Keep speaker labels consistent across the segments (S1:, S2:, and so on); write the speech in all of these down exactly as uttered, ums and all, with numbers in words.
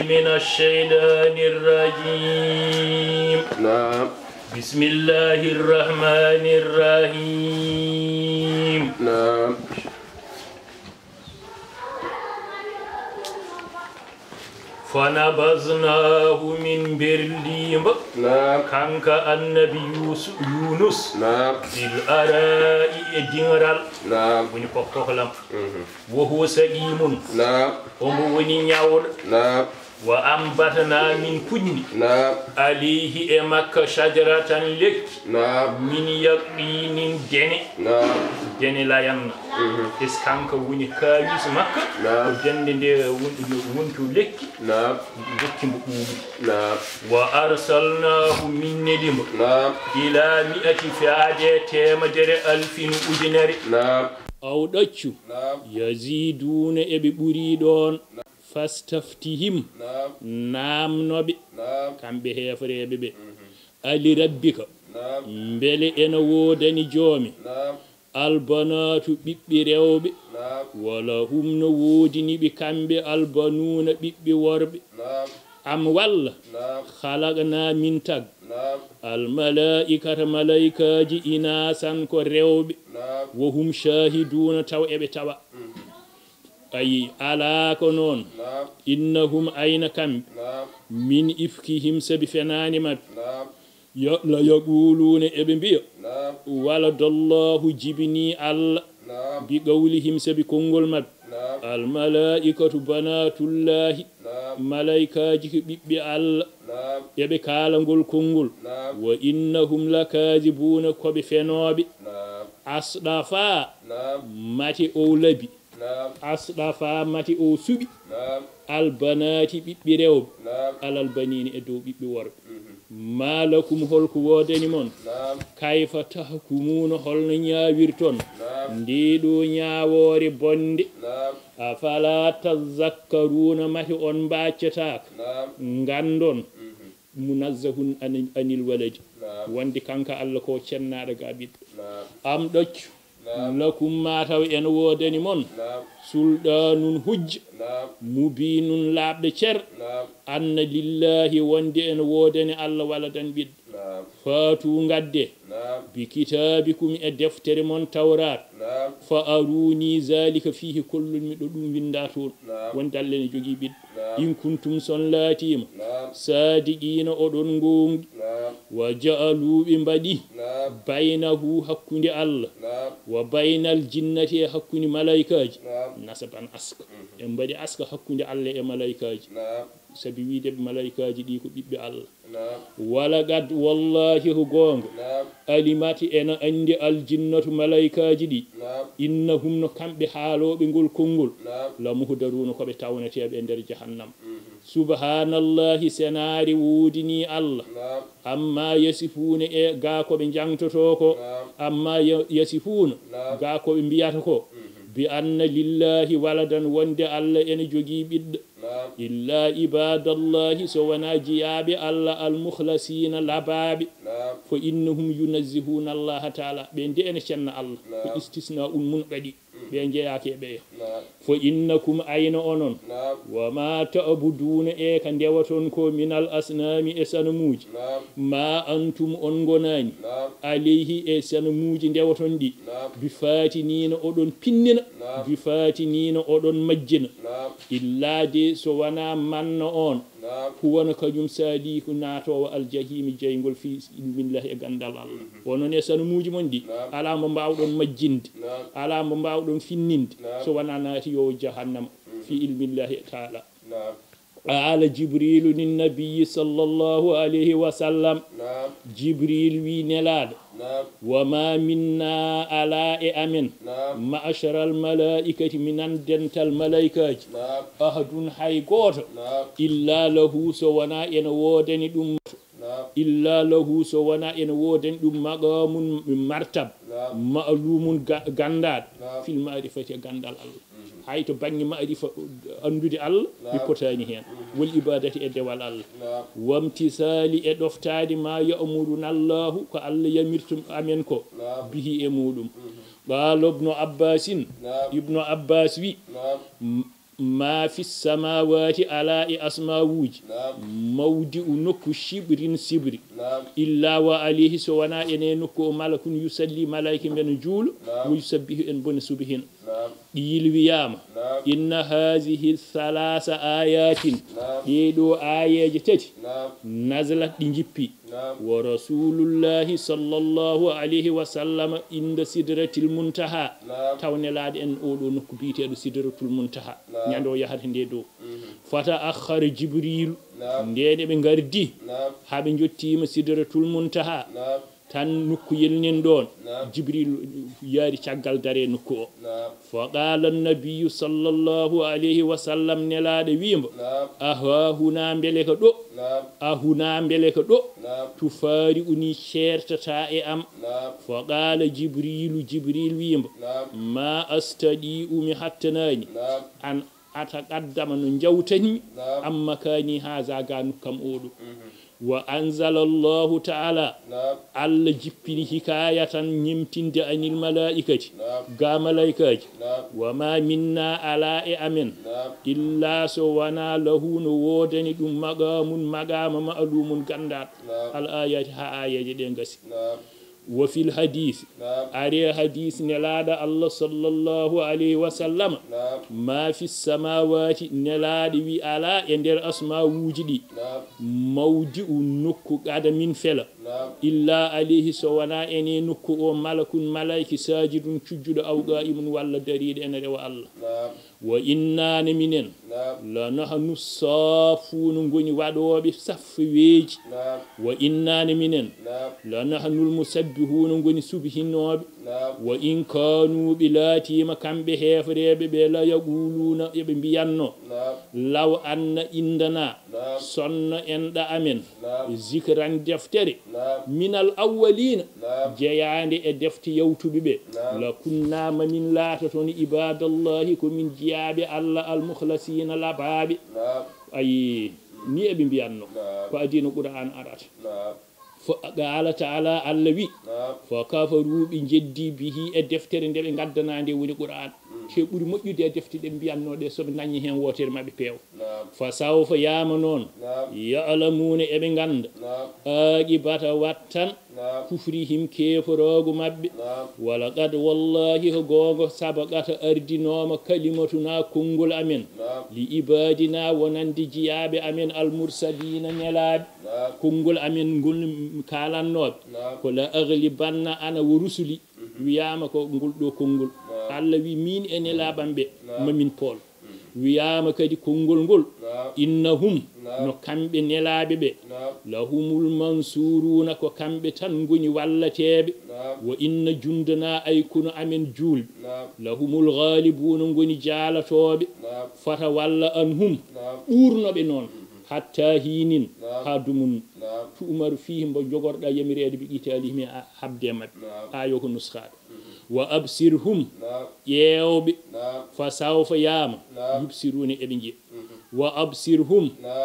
S1: من الشيطان الرجيم
S2: نعم
S1: بسم الله الرحمن الرحيم
S2: نعم
S1: فنبذناه من برليم
S2: نعم
S1: كانك النبي يونس
S2: نعم
S1: بالأراء دينرال
S2: نعم
S1: وني كوكولام وهو سليم
S2: نعم
S1: وموني نياول
S2: نعم
S1: وأنبتنا من كن
S2: نعم
S1: عليه إمك شجرة لك
S2: نعم
S1: من يقين جني
S2: نعم
S1: جني لا يمنا إسكانك وني كاويس مكة
S2: نعم
S1: جني دي ونتو لك
S2: نعم
S1: لك بقوم
S2: نعم
S1: وأرسلناه من ندم
S2: نعم
S1: إلى مئة فئة تمدر ألف أجنر
S2: نعم
S1: أو دتشو
S2: نعم
S1: يزيدون إبي بريدون فاستفتهم
S2: نعم
S1: نام نبي
S2: نعم
S1: كم به فريبي علي ربك
S2: نعم
S1: بلي أنا ودني جومي
S2: نعم
S1: البنات بيريوبي
S2: نعم
S1: ولا هم نودني بكمبي البنون بيوربي
S2: نعم
S1: أم والله
S2: نعم
S1: خلقنا من تag
S2: نعم
S1: الملائكة ملائكة جي إناسا كريوبي
S2: نعم
S1: وهم شاهدون تو إبي توا أي على كنون
S2: نعم
S1: إنهم أين كم
S2: نعم
S1: من إفكهم سبفنان مب
S2: نعم
S1: لا يقولون ابن بيو
S2: نعم
S1: ولد الله جبني الله
S2: نعم
S1: بقولهم سبكونغول مب
S2: نعم
S1: الملائكة بنات الله
S2: نعم
S1: ملائكة بي الله
S2: نعم
S1: يبي كالنغول كونغول
S2: نعم
S1: وإنهم لكاذبون كوبي فنوبي
S2: نعم
S1: أصدفا
S2: نعم
S1: ماتي أولبي
S2: نعم
S1: أصدفا ماتي أو سبي
S2: نعم
S1: البنات بيريوب
S2: نعم
S1: على البنين إدو بيورب ما لكم هولك ودني مون
S2: نعم
S1: كيف تحكمون هول نياويرتون
S2: نعم
S1: نديدو نياوري بوندي
S2: نعم
S1: أفلا تذكرون ماتي أون باتشتاك
S2: نعم
S1: غاندون منزهون عن الولد
S2: نعم
S1: وندي كانك الله كو تشناده غابيد
S2: نعم
S1: أم دوتش لكم ما تاو ان ودني مون
S2: نعم
S1: سلطان حج
S2: نعم
S1: مبين لابد شر
S2: نعم
S1: أن لله وندي ان ودني الله ولدن بيد
S2: نعم
S1: فاتو غادي
S2: نعم
S1: بكتابكم الدفتر من توراة
S2: نعم
S1: فأروني ذلك فيه كل مدودum وينداتون
S2: نعم
S1: وندالن جوغي بيد
S2: نعم
S1: إن كنتم صلاتيم
S2: نعم
S1: صادقين أدون غون
S2: نعم
S1: وجعلوا بمبدي
S2: نعم
S1: بينه حكم الله
S2: نعم
S1: وبين الجنة حكم ملائكة
S2: نعم
S1: نسبا أسك ينبدي أسك حكم الله ملائكة
S2: نعم
S1: سبيوي دب ملائكة دي كو بيبي الله
S2: نعم
S1: ولقد والله هو غونغ
S2: نعم
S1: alimati ena andi aljinnatu malaikaji di
S2: نعم
S1: innahum no kambe haalobe ngol kongol
S2: نعم
S1: la muhdaruna ko be tawnete be der jahannam subhanallahi sanari wudini allah
S2: نعم
S1: amma yasifuna e ga ko be jangtoto ko
S2: نعم
S1: amma yasifuna
S2: نعم
S1: ga ko be mbiyata ko bi anna lillahi waladan wonde allah ene jogi biddo
S2: نعم
S1: إلا عباد الله سوانا جياب الله المخلصين لباب
S2: نعم
S1: فإنهم ينزهون الله تعالى بين دي أنا شن الله فاستثناء المنقدي بين جياك بيه
S2: نعم
S1: فإنكم أين أنون
S2: نعم
S1: وما تعبدون إيه كان ديوتونكو من الأصنام إسانموج
S2: نعم
S1: ما أنتم أنغناني
S2: نعم
S1: عليه إسانموج ديوتون دي
S2: نعم
S1: بفاتنين أدون بنين
S2: نعم
S1: بفاتنين أدون مجين
S2: نعم
S1: إلا دي سوانا من أون
S2: نعم
S1: هو نكجم سادي كناتو الجحيم جايغول في علم الله غاندال الله ونون يسن موجي موندي على ما باودون مجيند على ما باودون فينيند سو وانا ناتي يو جهنم في علم الله تعالى
S2: نعم
S1: قال جبريل للنبي صلى الله عليه وسلم
S2: نعم
S1: جبريل وي نلاد
S2: نعم
S1: وما منا على امن
S2: نعم
S1: معشر الملائكه من دنت الملائكه
S2: نعم
S1: أحد حي غوت
S2: نعم
S1: إلا له سوانا إن ودني دم
S2: نعم
S1: إلا له سوانا إن ودني دم مقام مرتب
S2: نعم
S1: معلوم غنداد
S2: نعم
S1: في المعرفة غندال الله هاي تبني معرفة أندودي الله بكتاني هنا والإبادة إدوال الله
S2: نعم
S1: وامتثال إدفتاد ما يأمرنا الله كالله يمرتم أمينكو
S2: نعم
S1: به أمودم قال ابن عباس
S2: نعم
S1: ابن عباس وي
S2: نعم
S1: ما في السماوات على أسماوج موضع نكو شبر سبر إلا وعليه سوانا إنه نكو ملك يسلي ملائكة من جول ويسبه إن بن سبهن يلويام إن هذه الثلاث آيات يدو آية جتت نزلت نجيبي ورسول الله صلى الله عليه وسلم عند سدرة المنتهى تاون لاد ان اودو نكو بيتيدو سدرة المنتهى ñando yahata nde do fata akhar jibril ndede be gardi habe jottima sidratul muntaha tan nukku yelnen don jibril yaari caggal dare nukku o fa qala an-nabiy sallallahu alayhi wa sallam nelade wimba aha huna mbele ko do ahuna mbele ko do tufari uni chertata e am fa qala jibril jibril wimba ma astadi umi hattanani an ataqaddama no jawtani amma kani haza ganu kam odo wa anzala Allah ta'ala alla jippini hikayatan nyimtinde anil malaikati ga malaikati wa ma minna ala e amen illa so wana lahu no wodani dum magamun magama ma'lumun gandat al ayati ha ayaji de ngasi وفي الحديث أري حديث نلاد الله صلى الله عليه وسلم ما في السماوات نلاد وي على يندر أسماء وجدي موضع نكو قد من فلا إلا عليه سوانا أني نكو ملك ملائك ساجد سجود أو قائم ولا دريد أن روا الله وإنا نمنن لا نحن الصافون نغني وادو بصف ويج وإنا نمنن لا نحن المسبحون نغني سبحانه وإن كانوا بلاتي مكان بهفريب بلا يقولون يبيانو لو أن عندنا صن عند أمن ذكرا دفتري من الأولين جياني دفتي يوتو ببي لكنا من لا تتوني عباد الله كمن جياب الله المخلصين لبابي أي ني أبي بيانو فأدين القرآن أرات فقال تعالى الذي فكفروا بجدي به الدفتر ندي غدنا ندي وني قرآن te ɓuri moƴƴude e defte ɗe mbiyannoɗe soɓe dañi hen wotere maɓe peew fa sawfa yama noon ya'lamuna eɓe ganda aqibata wattan kufrihim keforogo mabɓe wala qad wallahi ko gonga sabaqata ardinoma kalimatuna kongol amen li ibadina wonande jiyaɓe amen almursalina nelaɓe kongol amen ngol kalannoɓe ko la aglibanna ana wo rusuli wiyama ko ngol ɗo kongol Allah wi min ene laɓamɓe mamin pool wiyama kadi kongol ngol innahum no kamɓe nelaɓe ɓe lahumul mansuruna ko kamɓe tan goni wallateɓe wa inna jundana ay kuno amen juulɓe lahumul ghalibuna goni jaalatoɓe fata walla anhum ɓurnoɓe noon hatta hinin ha dumun tu'mar fihi mbo jogorɗa yamirede ɓe qitalihim habde mabɓe ayo ko nuskaɗo wa absirhum yewɓe fa sawfa yama yubsiruna eɓe jiya wa absirhum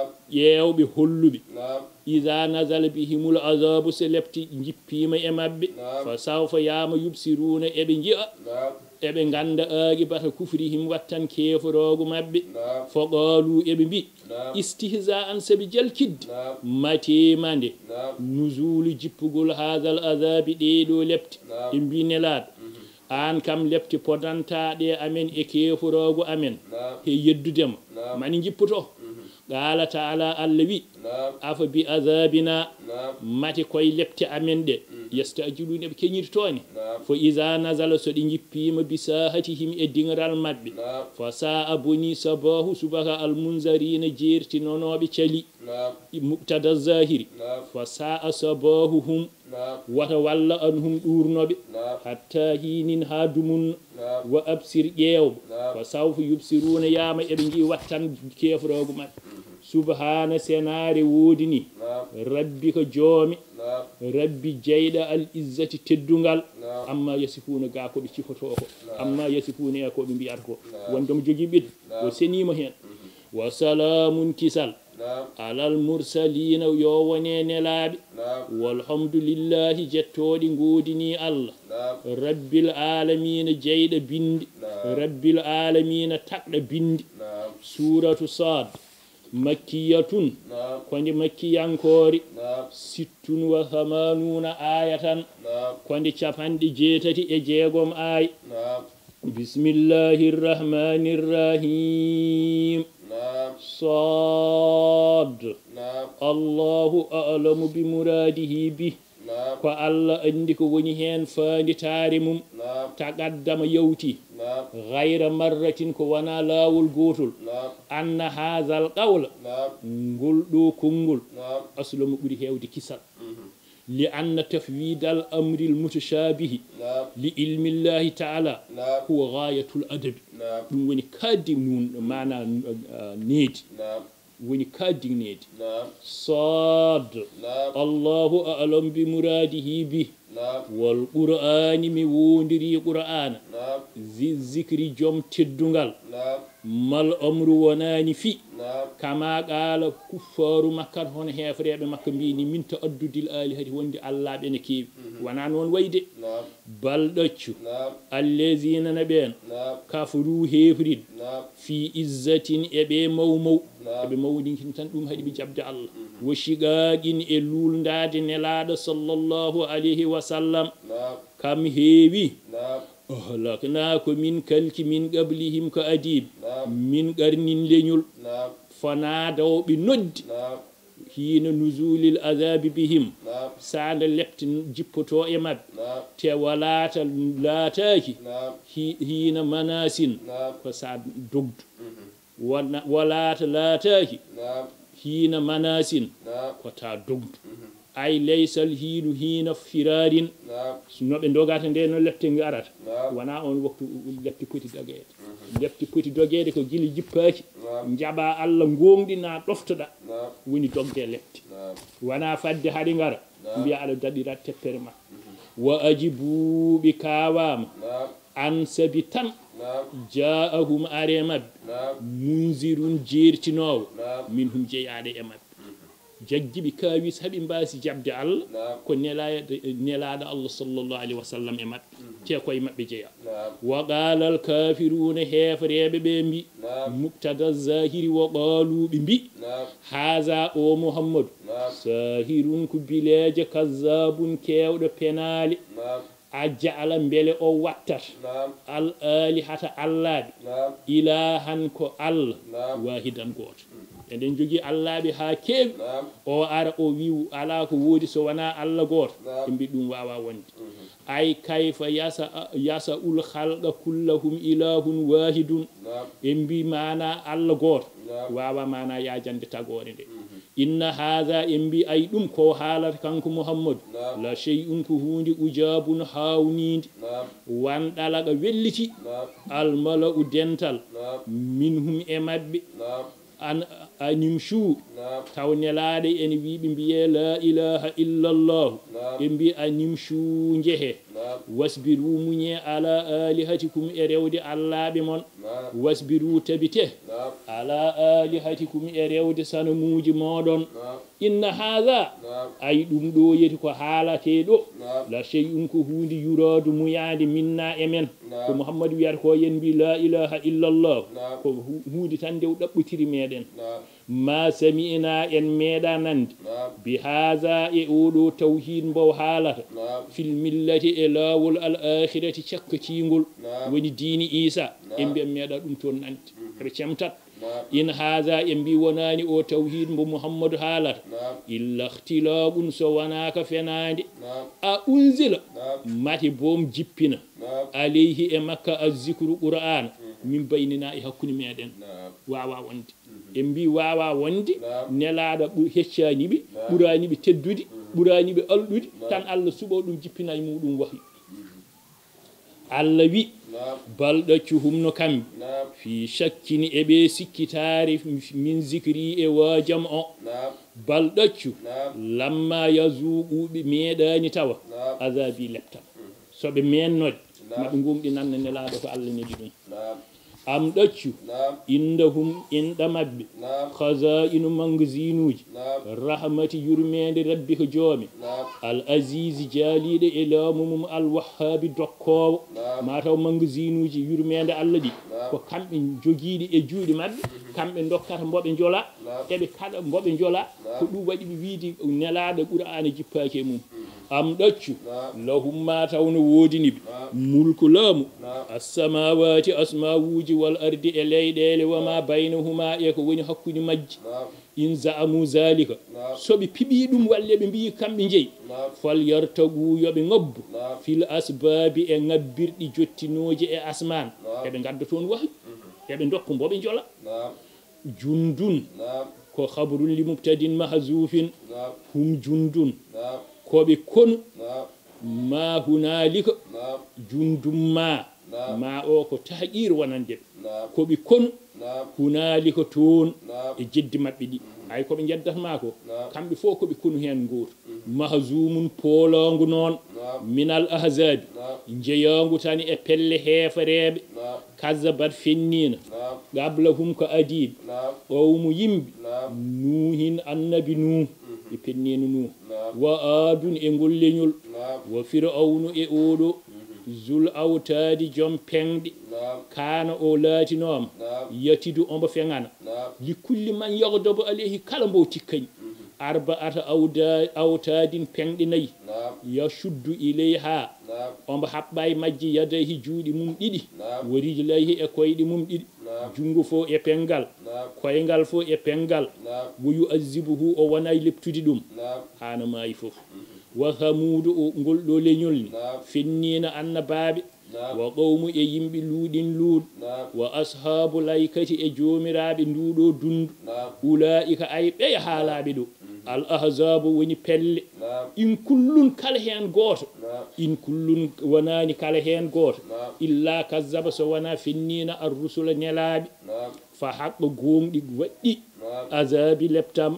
S1: yewɓe holluɓe ida nazala bihimul azabu se lepti jippima e mabɓe fa sawfa yama yubsiruna eɓe jiya eɓe ganda aqibata kufrihim wattan keforogo mabɓe fo qalu eɓe mbi istihza an sabi jalkidde matemande nuzulu jippugol hadal azabi ɗeɗo lepti e mbi nelaɗo an kam lepti podantaɗe amen e keforogo amen he yeddudema mani jippoto qala ta'ala Allah wi afa bi azabina mati koye lepti amen ɗe yastajiluna ɓe keñirtoni fo iza nazala so ɗi jippima bi sahatihim e dingral mabɓe fa sa'a boni sabahu subaka almunzarina jertinonoɓe cali mubtada zahiri fa sa'a sabahuhum wata walla anhum ɗurnoɓe hatta hinin ha dumun wa absir ƴeewɓe fa sawfa yubsiruna yama eɓe ji wattan kefrogo mabɓe subhana senare woodi ni rabbi ko joomi rabbi jeyɗa al izzati teddungal amma yasifuna ga koɓe cifoto ko amma yasifuna e koɓe mbiyata ko wondomo jogui ɓiɗɗo o senima hen wa salamun kisal alal mursalina yo wone nelaɓe walhamdulillahi jettoɗi godini Allah rabbil alamina jeyɗa bindi rabbil alamina takɗa bindi suratu sad makkiyatun konde makkiyankori sittun wa thamanuna ayatan konde capanɗe jeetati e jeegom ay bismillahir rahmanir rahim sad allahu a'lamu bi muradihi bi ko Allah andi ko woni hen faanditaare mum taqaddama yawti ghayra marratin ko wana lawol gotol anna hadhal qawla ngol do kongol aslamu buri hewde kisal li anna tafwid al amri al mutashabih li ilmi Allah ta'ala huwa ghayatul adab dum woni kaddi nun mana needi woni kaddineedi sad allahu a'lam bi muradihi bi wal qur'ani mi wondiri qur'ana zi zikri jom teddungal mal amru wonani fi kama qala kuffaru makkah hon hefrebe makka mbini min ta addudil alihati wonde allah be ne kewi wana non wayde bal doccu allazina naben kafuru hefrid fi izzatin ebe mawmaw ebe mawdin tan dum hadi bi jabde allah wa shigagin e luldade nelada sallallahu alaihi wasallam kam heewi ahlaknako min kalki min qablihim ka adib min qarnin leñol fanadawɓe noddi hina nuzulil azabi bihim sanda lepti jippoto e mabɓe te walata laataki hina manasin ko sa dogdu walata laataki hina manasin ko ta dogdu ay laysal hiinu hina firarin noɓe dogata nde no lepte garata wana on waktu lepti poti dogede lepti poti dogede ko gili jippaki jaba Allah gonɗina ɗoftoɗa woni dogde lepti wana fadde haɗi gara mbiya aɗa daɗira teppere ma wa ajibu ɓe kawama an sabi tan jaahum are mabɓe munzirun jertinowo min hum jeeyaɗe e mabɓe jaggiɓe kawis haɓe mbasi jabde Allah ko nelaade nelaɗo Allah sallallahu alaihi wasallam e mabɓe te koye mabɓe jeeya wa qala al kafiruna hefreɓe ɓe mbi mubtada zahiri wa qalu ɓe mbi haza o muhammadu sahirun ko bileje kazzabun kewɗo penale a jaala beele o wattat al alihata allaɓe ilahan ko Allah wahidan goto eɗen jogui allaɓe ha keewi o ara o wi ala ko woodi so wona Allah goto ɓe mbi ɗum wawa wonde ay kayfa yasa yasa ul khalqa kullahum ilahun wahidun ɓe mbi mana Allah goto wawa mana yajande tagore nde inna hadha en mbi ay ɗum ko haalata kanko muhammadu la shay'un ko hunde ujabun hawnide wanɗalaga welliti almala'u dental minhum e mabɓe an animshu taw nelaade en wiiɓe mbiye la ilaha illallah ɓe mbi animshu jehe wasbiru muñe ala alihatikum e rewde allaɓe mon wasbiru tabite ala alihatikum e rewde sanamuji moɗon inna hadha ay ɗum ɗo yeti ko haalate ɗo la shay'un ko hunde yuradu muyade minna e men ko muhammadu wiyata ko yen mbi la ilaha illallah ko hunde tan ndew ɗaɓɓotiri meɗen ma sami'na en meeɗa nande bi hadha e oɗo tawhid mbo haalata fil millati e lawol al akhirati cakkacingol woni diini isa en mbi en meeɗa ɗum toon nande eɓe cemtat in hadha en mbi wonani o tawhid mbo muhammadu haalata illa ikhtilaqun so wonaka fenade a unzila mate boom jippina alayhi e makka azzikru qur'an min baynina e hakkude meɗen wawa wonde en mbi wawa wonde nelaɗo heccaniɓe ɓuraniɓe teddude ɓuraniɓe alɗude tan Allah suɓo ɗum jippina e muɗum wahyi Allah wi balɗaccuhum no kamɓe fi shakkini eɓe sikkitare min zikri e wajam o balɗaccu lamma yazuquɓe meeɗani tawa azabi leptam soɓe mennode maɓe gomɗi nanne nelaɗo ko Allah neli ɗum am ɗaccu indahum inɗa mabɓe khaza'inu magazinuji rahmati yurmede rabbi ko joomi al azizi jaaliɗo e laamu mum al wahhabi dokkowo mataw magazinuji yurmede Allah ɗi ko kamɓe jogiiɗi e juuɗe mabɓe kamɓe dokkata mboɓe jola eɓe kaɗa mboɓe jola ko ɗum waɗi ɓe wiidi nelaɗo qur'ana jippaki e mum am ɗaccu lahum ma tawno wodiniɓe mulku laamu assamawati asmawuji wal ardi e leyɗele wama baynahuma e ko woni hakkude majji in zaamu zalika soɓe piɓi ɗum walle ɓe mbi kamɓe jeeyi fal yartagu yoɓe ngabbu fil asbabi e ngabbirɗi jottinoji e asman eɓe gadda toon wahi eɓe dokka mboɓe jola jundun ko khabrun li mubtadin mahzufin hum jundun koɓe konu ma hunalika jundum ma ma o ko tahqir wonande koɓe konu hunalika toon e jeddi mabɓe ɗi ay koɓe jeddatma ko kamɓe fof koɓe konu hen goto mahzumun poolongu noon minal ahzabi jeeyangu tani e pelle heefareɓe kazzabat fennina qablahum ko adiɓe owmu yimɓe nuhin annabi nuh e pennino nuh wa adun e ngolleñol wa fir'aunu e oɗo zul awtadi joom pengɗe kana o laatinoma yatidu ombo fengana li kulli man yagdabu alayhi kala mbo tikkani arba'ata awda awtadin pengɗe nayyi yashuddu ilayha ombo haɓɓa e majji yadayhi juuɗe mum ɗiɗi wa rijlayhi e koyɗe mum ɗiɗi jungo fo e pengal koyngal fo e pengal wo yu'azzibuhu o wonay leptude ɗum hana maayi fof wa hamudu o ngol ɗo leñol ni fennina annabaɓe wa qawmu e yimɓe luuɗin luuɗ wa ashabu laykati e joomiraɓe nduɗo dundu ulaika ay ɓeya haalaɓe ɗo al ahzabu woni pelle in kullun kala hen goto in kullun wonani kala hen goto illa kazzaba so wona fennina ar rusula nelaɓe fa haqqa gonɗi waɗɗi azabi leptam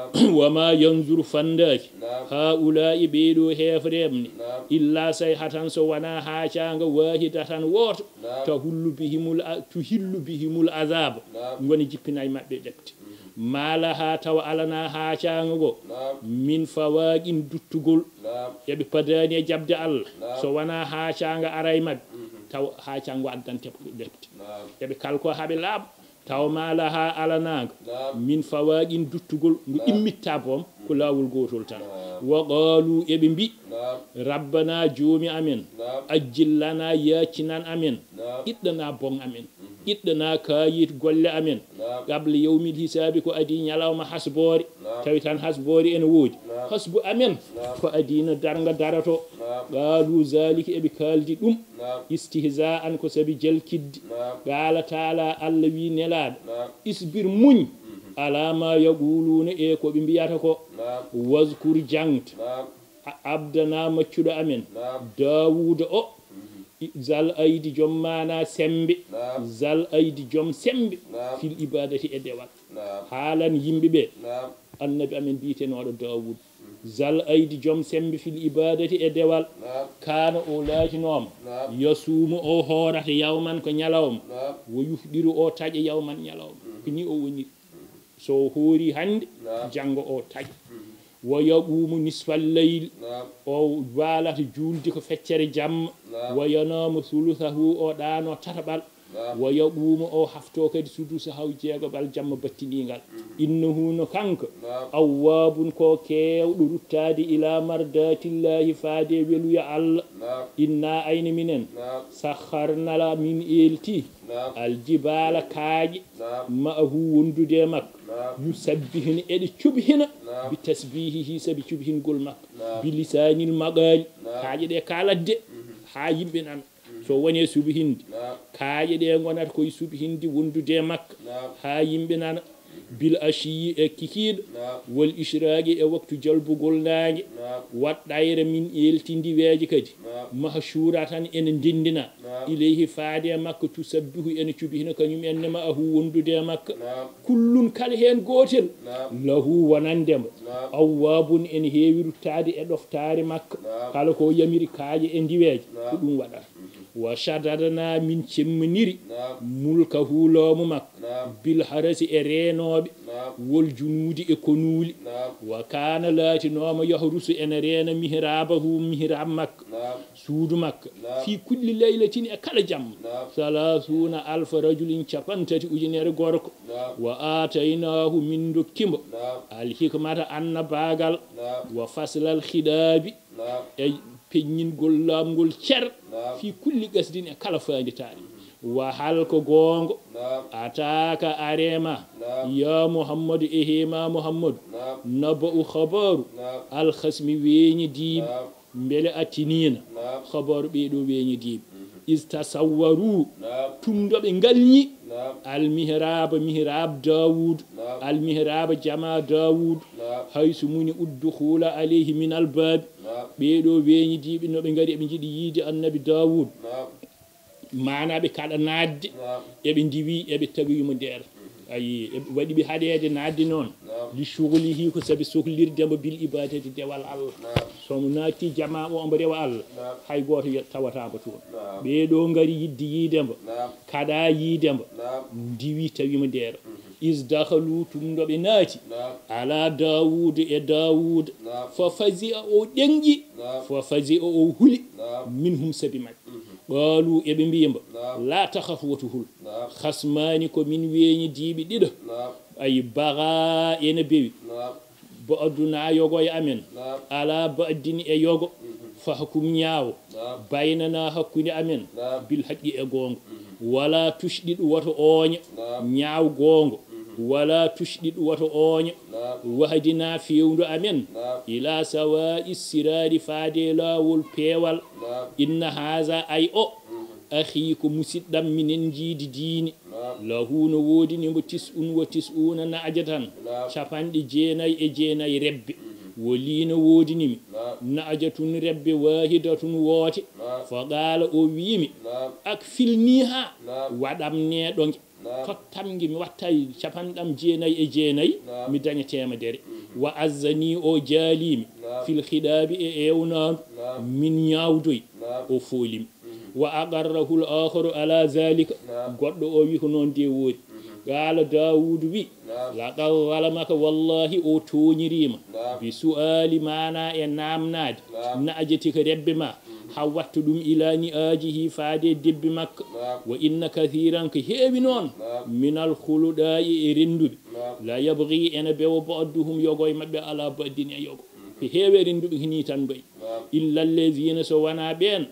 S1: wama yanzuru fandaki ha ulai ɓeeɗo hefremne illa say hatan so wona haacanga wahidatan woto ta hullu bihimul tu hillu bihimul azab goni jippinay mabɓe ɗefte mala ha tawa alana haacanga go min fawaqin duttugol eɓe padani e jabde Allah so wona haacanga aray mabɓe taw haacango addante ɗefte eɓe kalko haɓe laaɓa taw mala ha alanaga min fawaqin duttugol ngo immitta boom ko lawol gotol tan wa qalu eɓe mbi rabbana joomi amen ajjil lana yaccinan amen iɗɗana bon amen iɗɗana kayit golle amen qable yawmil hisabi ko adi ñalawma hasbore tawi tan hasbore ene woodi hasbu amen ko adino darga darato qalu zalika eɓe kaldi ɗum istihza an ko sabi jelkidde qala taala allah wi nelaɗo isbir muñ alama yaquluna e ko ɓe mbiyata ko waskur jangta abdana maccuɗo amen dawuda o zal aydi joom mana sembe zal aydi joom sembe fil ibadati e dewal haalan yimɓeɓe annabi amen mbitenoɗo dawud zal aydi joom sembe fil ibadati e dewal kana o laatinoma yasumu o hoorata yawman ko ñalawma wo yuhɗiru o taƴa yawman ñalawma ko ni o woni so hoori hande janggo o taƴa wo yaqumu nisfal leyli o walata julde ko feccere jamma wo yanamu thuluthahu o ɗano tataɓal wo yaqumu o hafto kadi sudusa haw jeegoɓal jamma battinigal innahu no kanko awwabun ko kewɗo ruttade ila mardatillahi faade weluya Allah inna ayni minen sakharnala min elti aljibala kaaƴe ma'ahu wondude makko yusabbihina eɗe cuɓhina bi tasbihihi sabi cuɓhingol makko bi lisanil maqali kaaƴe ɗe kaladde ha yimɓe nana so woni subhinde kaaƴe ɗe gonata koye subhinde wondude makko ha yimɓe nana bil ashiyi e kikiɗo wal ishraqi e waktu jalbugol nangue waɗɗayre min eltindi weeje kadi mahshura tan ene ndendina ilayhi faade makko tusabbihu ene cuɓihina kañum enne ma ahu wondude makko kullun kala hen gotel lahu wonandema awwabun ene heewi ruttade e ɗoftare makko kala ko yamiri kaaƴe e ndiweeje ko ɗum waɗata wa shadadana min cemminiri mulkahu loomu makko بالحرس إرينوب والجنود إكونول وكان لاتي نوم يحرس إن رين مهرابه مهراب مكة سود مكة في كل ليلة أكل جم ثلاثون ألف رجل شفنتت أجنير غورك وآتيناه من دكيم الحكمة أن باغال وفصل الخداب أي بنين غلام غل شر في كل قصدين أكل فاندتاني وحالك غونغ أتاك أريما يا محمد إهما محمد نبأ خبر الخصم ويني ديب mbele atinina khabar beedo weñi dib istasawwaru tumdobe ngalni al mihrab mihrab daoud al mihrab jama daoud haysu muni udkhula alayhi min al bab beedo weñi dibi no be ngari be jidi yidi annabi daoud mana be kada nadde e be diwi e be tawi mo der ay wadi bi hadede nadde non li shughlihi ko sabi sohlirde mo bil ibadati dewal Allah so mo naati jama o ombo rewa Allah hay goto tawata ba ton be do ngari yiddi yidemba kada yidemba diwi tawi mo der is dakhalu tumdo be naati ala daoud e daoud fa fazi o dengi fa fazi o huli minhum sabi mak qalu e be mbiyamba la takhafu watuhul khasmani ko min weñi dibi dido ay baga ene bewi bo aduna yogo e amen ala ba'dini e yogo fa hukum nyaaw baynana hakkunde amen bil haqqi e gongo wala tushdidu wato onya nyaaw gongo wala tushdidu wato onya wahdina fiwndu amen ila sawa'i sirari fade lawol pewal inna haza ay o akhi ko musiddam minen jiidi diini lahu no wodi ni mo tis'un wa tis'una na'jatan chapandi jeenay e jeenay rebbe wolino wodi ni na'jatun rebbe wahidatun wote fa qala o wiimi ak filniha wadam ne donge tottamgi mi wattay chapandam jeenay e jeenay mi daña temedere wa azzani o jalimi fil khidabi e ewna min nyawdoy o folim wa aqarrahu al-akharu ala zalika goddo o wi ko non de wodi qala daoud wi la qalamaka wallahi o toñirima bi su'ali mana e namnade na'jati ko rebbe ma hawattu dum ilani ajihi faade debbi makka wa inna kathiran ka heewi non min al-khuludai e rendubi la yabghi ena bewo ba'duhum yogo e mabbe ala baddini yogo ko heewi rendubi hini tan bay illa allazina so wana ben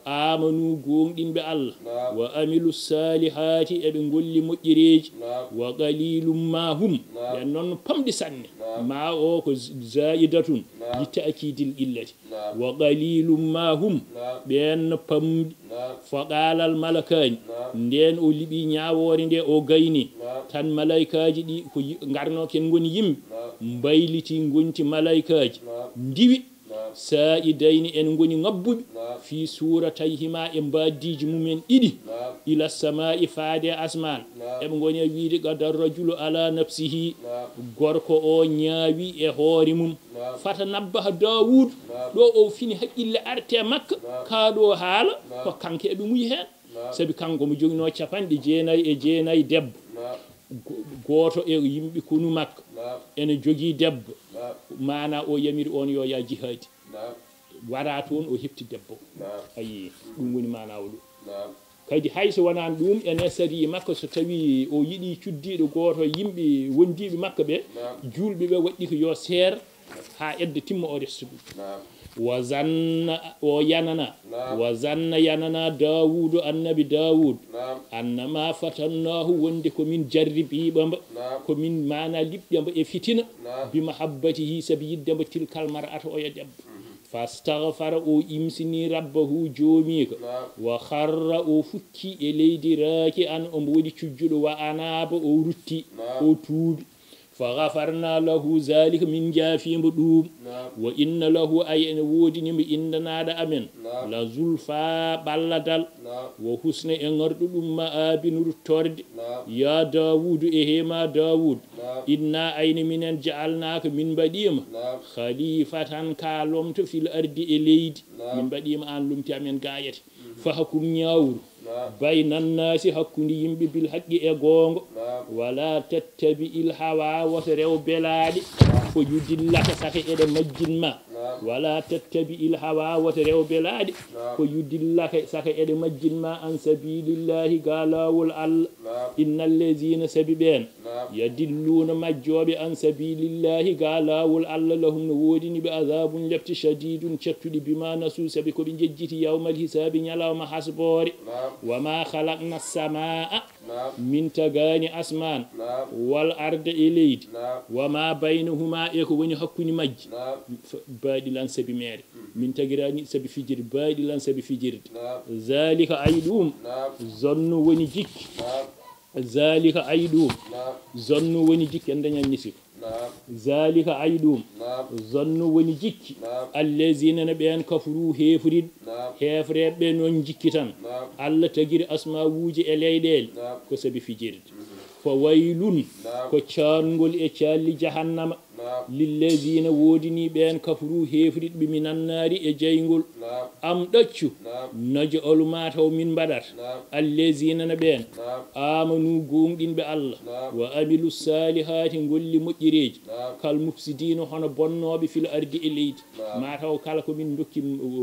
S1: amanu gongdinbe Allah wa amilu salihati e be golli mojjireji wa qalilum ma hum ben non pamdi sanne ma o ko zaidatun li ta'kidil illati wa qalilum ma hum ben pamdi fa qala al malakani nden o libi nyaawore nde o gayni tan malaikaji di ko ngarno ken ngoni yimbe mbayliti gonti malaikaji ndiwi sa'idaini en ngoni ngabbubi fi suratayhima e mbadiji mumen idi ila samai faade asman e be ngoni wiide qadar rajulu ala nafsihi gorko o nyaawi e hoore mum fata nabbaha daoud do o fini haqqille arte makka kaado haala ko kanke e be muy hen sabi kanko mo jogino capande jeenay e jeenay debbo goto e yimbe kunu makka ene jogi debbo mana o yamiri on yo ya jihadi wara toon o hefti debbo ayi dum woni mana o kadi hayso wana dum ene sari makko so tawi o yidi cuddido goto yimbe wondibe makka be julbe be waddi ko yo ser ha edde timmo o restudu wa zanna o yanana wa zanna yanana daoud annabi daoud annama fatannahu wonde ko min jarribi bamba ko min mana libbe e fitina bi mahabbatihi sabi yidde tilkal mar'ata o yadeb fastaghfara o imsini rabbahu jomika wa kharra o fukki e leydi raaki an o wodi cujjudo wa anaba o rutti o tuubi فغفرنا له ذلك من جافي مدوم وإن له أي أن وودني من إننا دا أمن لا زلفا بلدل وحسن إنغرد ما آبن رتورد يا داود إهما داود إنا أين من جعلناك من بديم خليفة كالومت في الأرض إليد من بديم أن لمت من غاية فحكم نياور baynan nasi hakkude yimɓe bil haqqi e goongo wala tattabi il hawa woto rew belaɗe fo yudillaka saka eɗe majjinma wala tattabi il hawa woto rew belaɗe fo yudillaka saka eɗe majjinma an sabilillahi ga lawol Allah innal lezina sabi ɓen yadilluna majjoɓe an sabilillahi ga lawol Allah lahum no wodini ɓe azabun lebti shadidun cettuɗi bima nasu sabi koɓe jejjiti yawmal hisabi ñalawma hasbore wama khalaqna samaa min tagani asman wal arda e leydi wama baynahuma e ko woni hakkude majji baɗilan sabi mere min tagirani sabi fijirde baɗilan sabi fijirde zalika ay ɗum zonnu woni jikki zalika ay ɗum zonnu woni jikki en dañan nisiko zalika ay ɗum zonnu woni jikki allazina na ɓen kafuru hefrid hefreɓe noon jikki tan Allah tagiri asma wuji e leyɗele ko sabi fijirde fo waylun ko caangol e calli jahannama lillazina wodini ɓen kafuru hefriɗɓe min annari e jaygol am ɗaccu najo oluma taw min mbaɗata allazina na ɓen amanu gonɗinɓe Allah wa amilu salihati golli moƴƴireji kal mufsidino hono bonnoɓe fil ardi e leydi ma taw kala ko min dokki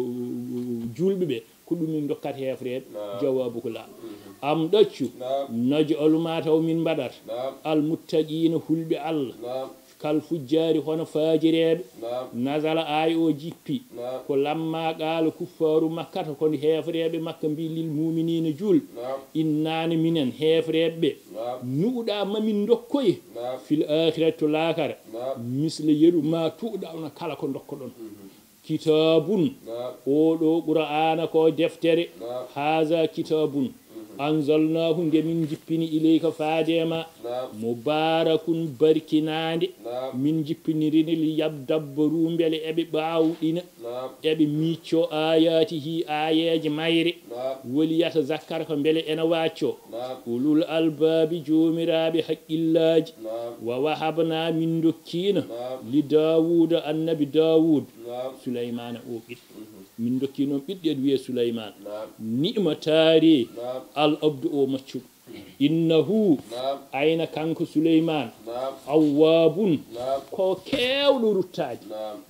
S1: julɓe ɓe ko ɗum min dokkat hefreɓe jawabu ko la am ɗaccu najo oluma taw min mbaɗata almuttaqina hulɓe Allah kal fujjari hono fajireɓe nazala ay o jippi ko lamma qala kuffaru makkata kono hefreɓe makka mbi lil muminina jul innani minen hefreɓe nuuɗa mamin dokkoye fil akhirati to lakara misle yeru ma tuuɗawna kala ko dokkoɗon kitabun oɗo qur'ana ko deftere haza kitabun anzalnahu nde min jippini ilayka faadema mubarakun barkinande min jippinirini li yabdabbaru mbele eɓe ɓawɗina eɓe micco ayatihi ayeje mayre woli yata zakkar ko mbele ena wacco ulul albabi jomiraɓe haqqillaji wa wahabna min dokkina li dawuda annabi dawud sulaymana o ɓiɗɗo min dokki noon ɓiɗɗe wiye sulayman ni'ma taari al abdu o maccuɗo innahu ayna kanko sulayman awwabun ko kewɗo ruttade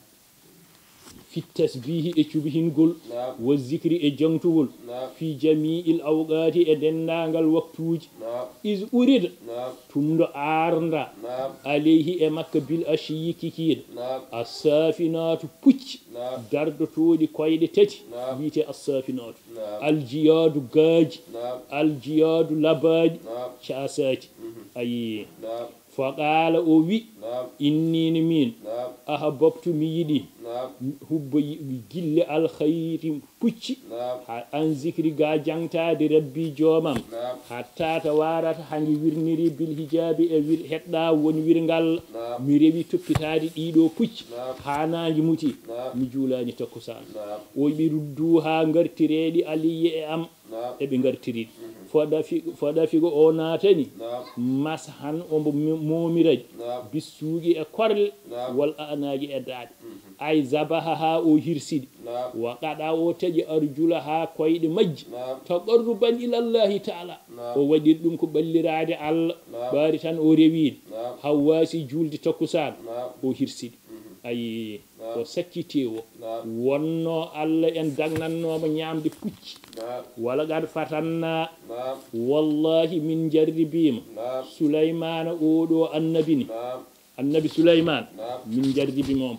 S1: fi tasbihi e cubihingol wa zikri e jangtugol fi jami'il awqati e dendagal waktuji is urida tumdo arda alayhi e makka bil ashiyi kikiida as-safinatu pucci dardotoɗi koyɗe tati wiite as-safinatu aljiyadu gaaji aljiyadu labaji casati ayi faqala o wi innini min ahabbtu mi yiɗi hubba gille alkhayri pucci ha an zikri ga jangtade rabbi jomam hatta ta warata hangi wirniri bil hijabi e wir hedda woni wirgal mi rewi toppitade ɗiɗo pucci hanaji muti mi juulani takkusan o ɓi ruddu ha gartireɗi aliye e am eɓe gartiri foɗa fi foɗa figo o natani mashan ombo momiraji bissuuji e korle wal anaji e daade ay zabaha ha o hirsidi wa qada o taji arjula ha koyde majji taqarruban ila Allah ta'ala o wadir dum ko ballirade Allah bari tan o rewide hawasi julde takkusan o hirsidi ay o sakkitewo wonno Allah en dagnannoma ñamde pucci wala gad fatanna wallahi min jarribima sulaymana oɗo annabini annabi sulayman min jarribima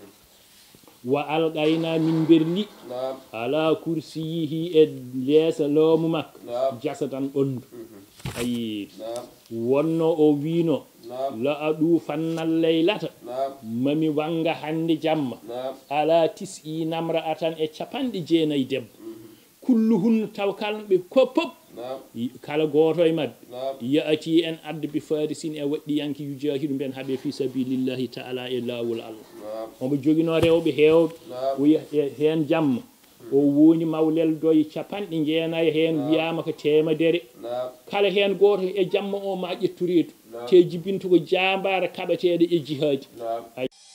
S1: wa alqayna min berli ala kursiyihi e leesa loomu makko jasadan ɓondu ayi wonno o wino la adu fannal laylata mami wanga hande jamma ala tis'i namra atan e capanɗe jeenayi debbo kulluhun taw kalɓe kopop kala goto e mabɓe yaati en adda bi farisin e waɗɗi yanki yujahidu ben haaɓe fi sabilillahi ta'ala e lawol Allah omo jogino rewɓe hewɓe o hen jamma o woni mawlel doye capanɗe jeenayi hen wiyama ko temedere kala hen goto e jamma o ma ƴettoreedu te jibintugo jambara kaɓeteɗe e jihaji